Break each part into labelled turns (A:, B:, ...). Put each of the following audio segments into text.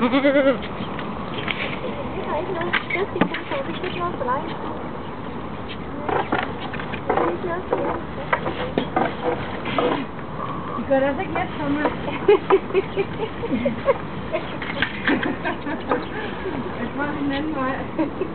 A: har ikke noget. Det skal ikke have. Det er ikke noget for dig. Det er ikke noget for dig.
B: Det gør det altså ikke let for mig. Jeg tror, det er en anden vej.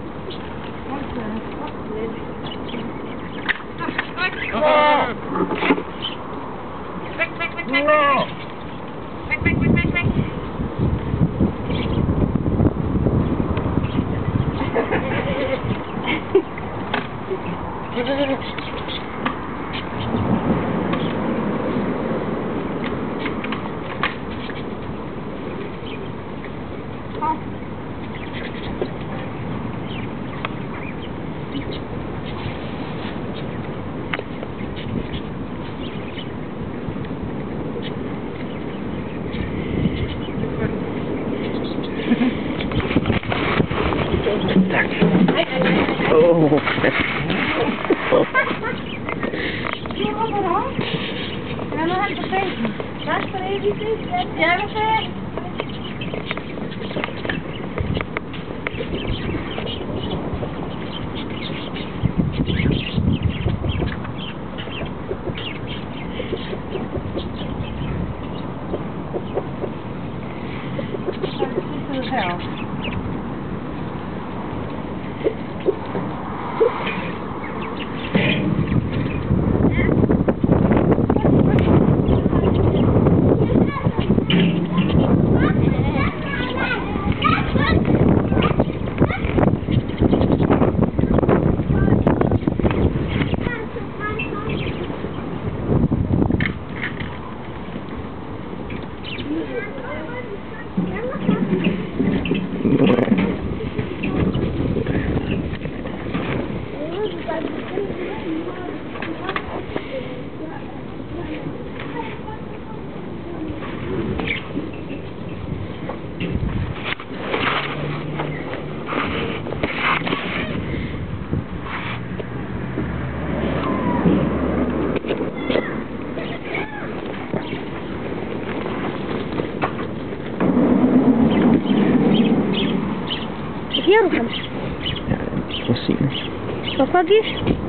A: Giver du ham?
C: Ja, rosiner.
A: Hvorfor det?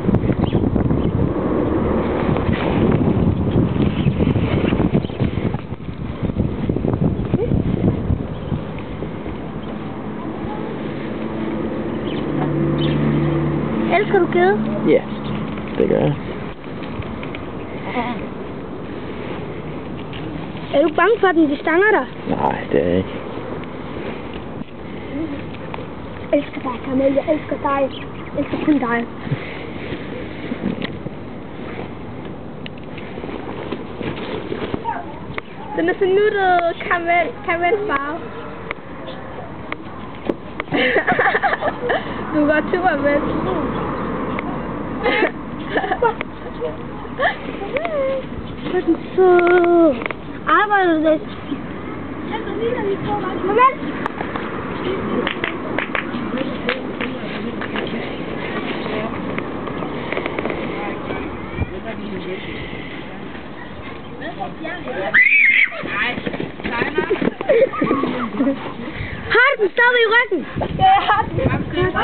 A: Elsker du gede?
C: Ja, det gør jeg.
A: Er du bange for, at de stanger dig?
C: Nej, det er jeg ikke.
A: Jeg elsker dig, Kamel. Jeg elsker dig. Jeg elsker kun dig. Den er så nuttet, Kamels farve. Du går tur med. Så er den sød. Arbejder du det? Moment. Har den stadig i ryggen? Ja, jeg har den. Nej,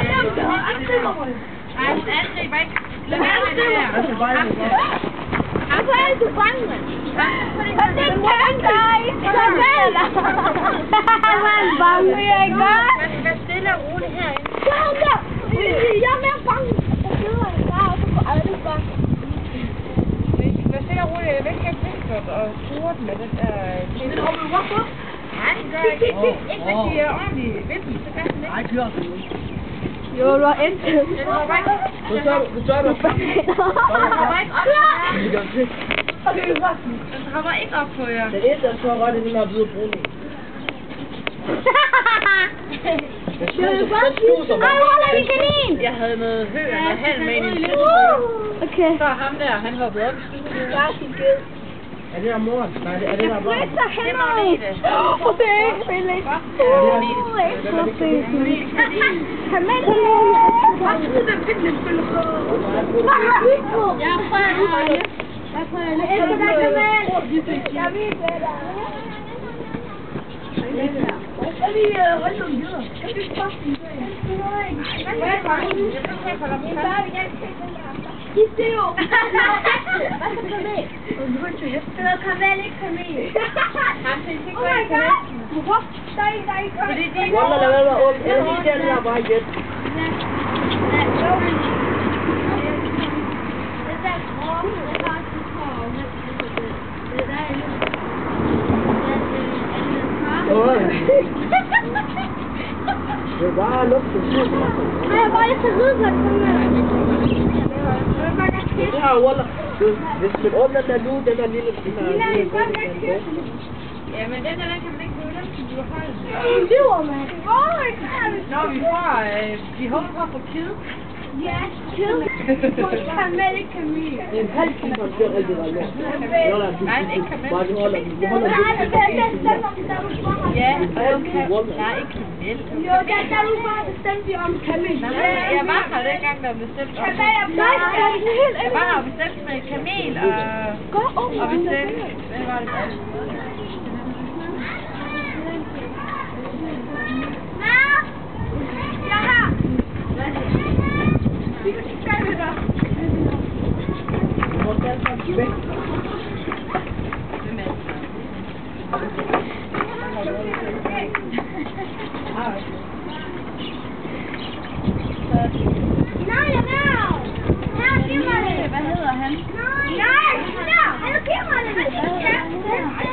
A: angriber ikke. Lad være med det her. Hvorfor er du bange, mand? Og det kan dig. Kamel! Hvor er du bange? Jeg er godt. Vær stille og rolig herinde. Jeg er mere bange. Jeg sidder der, og så går alle bange.
B: Vær stille og rolig. Jeg vil ikke have fiskert og surt med den der...
A: Men hvorfor?
B: Nej, det gør jeg ikke. Ikke hvis de er ordentligt vippen, så kan den ikke.
C: Nej, kør.
A: Jo, du har endt.
B: Den hopper ikke.
C: Du tør du.
B: Den hopper ikke op.
A: Okay, du har den.
B: Den hopper ikke op på jer.
C: Det eneste, der står godt, det er den her hvide brune.
A: Ej, hvor holder vi kanin?
B: Jeg havde noget hø og noget halm med i en lille.
A: Okay.
B: Så ham der, han hoppede op i studiet.
A: Jeg er sin ged.
C: Er det der mor? Nej, er det der barn?
A: Det er Magnethe. Hvor det er ikke spillet. Ikke så fedt. Kamel. Hvad er det, fitnessspiller? Jeg prøver. Jeg elsker dig, Kamel. Jeg vil det der. Hold nu videre. Kan du ikke poste den der? De ser jo. Hvad så kamel? Det hedder kamel, ikke kamel. Oh my god. Hvorfor? Der er ikke kamel.
C: Wallah, lad være med at åbne. Jeg er lige der, der bare igen. Det er bare luft til sygt.
A: Nej, jeg bare lidt så ride på det.
C: Det her, Wallah. Hvis man åbner den nu, den er lille.
B: Ja, men den kan man ikke bruge dem, som du har holdt.
A: Du lyver, mand.
B: Når vi håber på at få kid.
A: Ja, kid. Kamel, ikke kamel.
C: En halv time har kørt alt det der lort.
B: Nej, ikke kamel.
C: Bare det holder.
A: Nej, det kan jeg bestemme om, da du spørger.
B: Ja, nej, ikke kamel.
A: Jo, da du bare bestemte om kamel.
B: Nej, jeg var her dengang, der bestemte om
A: Kamel er blot.
B: Jeg var her og bestemte med kamel og bestemte. Hvad var det bare? Hvad hedder han?
A: Nej, han giver mig det.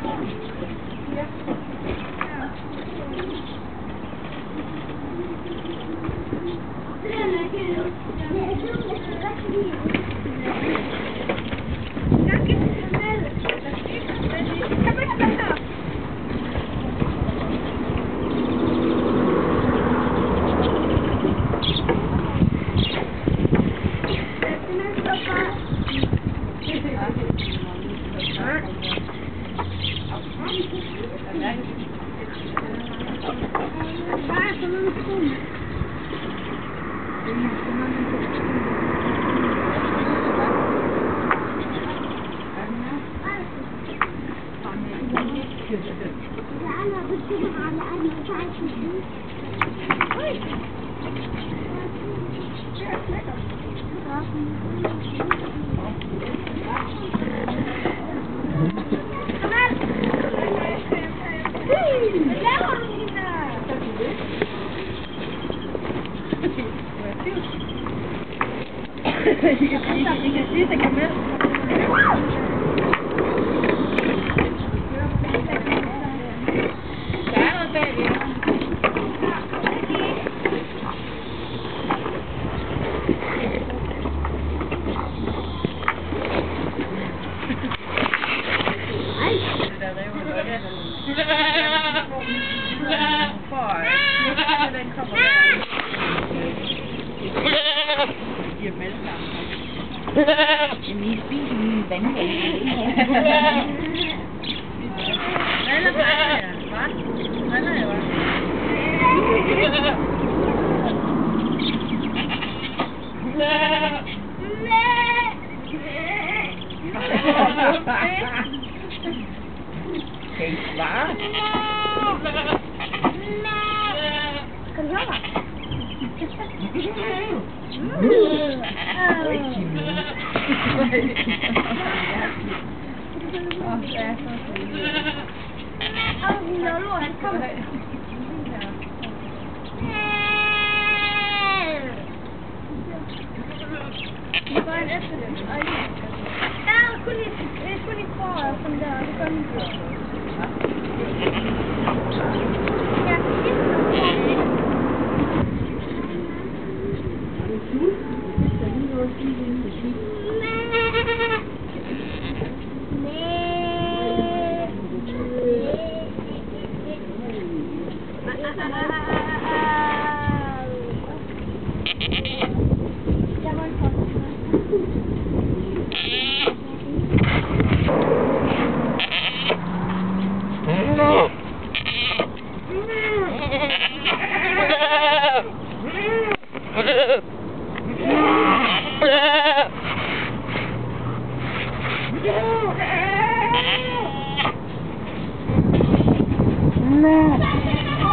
B: I kan sige til Kamel. Der er noget bagved. Det der rev med det. Den kommer der. Giver mælk. Jamen, I spiser mine vandhænger. Hvad er det? Hvad er det? Kan I svare?
A: Kan du høre mig? Han kommer. Der er kun i foråret, som der er. Det gør den ikke. No.